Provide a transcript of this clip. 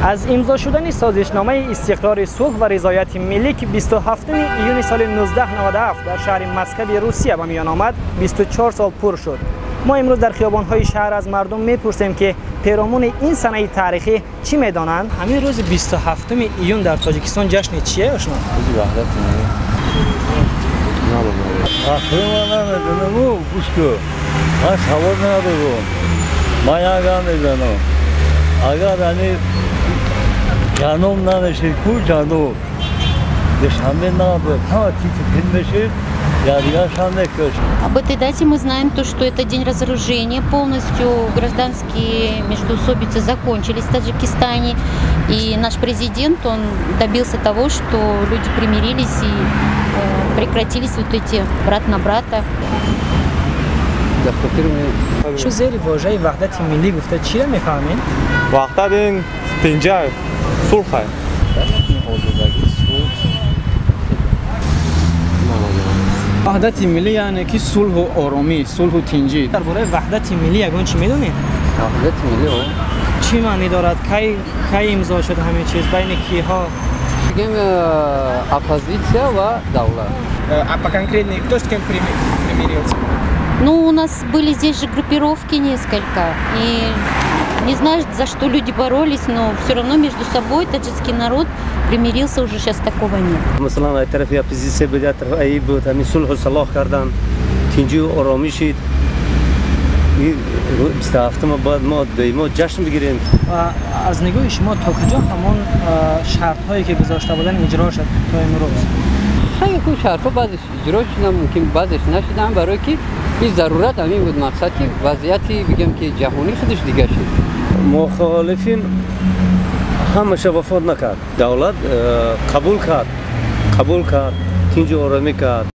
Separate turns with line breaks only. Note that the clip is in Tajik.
از امضا شدن سازشنامه استقرار صلح و رضایت ملی که 27 ایون سال 1997 در شهر مسکو روسیه به میان آمد 24 سال پر شد. ما امروز در خیابان‌های شهر از مردم میپرسیم که پیرامون این سنه تاریخی چی میدانند. همین روز 27 ایون در تاجیکستان جشن چیه آشنا؟
وحدت ملی. آخرین نمیدونم گوشکو. من خبر ندارم. من یادم میدانم. اگر ani جانم نمیشه کو جانم دشمن نبود ها типа بشه
Об этой дате мы знаем то, что это день разоружения, полностью гражданские междоусобицы закончились в Таджикистане, и наш президент, он добился того, что люди примирились и прекратились вот эти брат на брата.
شو زیر واژه وحدت ملی گفته چی را میفهمین؟
وحدت این اینجا صلح
وحدت ملی یعنی که صلح و آرامی، صلح و تنجی.
درباره وحدت ملی یگان چی میدونید؟
وحدت ملی
چی معنی دارد؟ کی امضا شد همه چیز بین کیها؟
میگیم اپوزیسیا و دولت.
А по конкретней, кто с кем примирился?
Ну, у нас были здесь же группировки несколько, и не знаю, за что люди боролись, но все равно между собой таджикский народ примирился, уже сейчас такого нет.
مثلا از طرف اپوزیسیون بود، از طرف ای بود، همین صلح و صلاح کردن، تنجی و آرامی شد. این 27 ما جشن بگیریم.
از نگاه شما تا کجا همون شرط هایی که گذاشته بودن اجرا شد تا امروز؟
خیلی خوب شرط ها بعضش اجرا شدن، ممکن بعضش نشدن، برای که این ضرورت همین بود، مقصد که وضعیتی بگم که جهانی خودش دیگه شد.
مخالفین همش وفاد نکرد. دولت قبول کرد، تنجی آرامی کرد.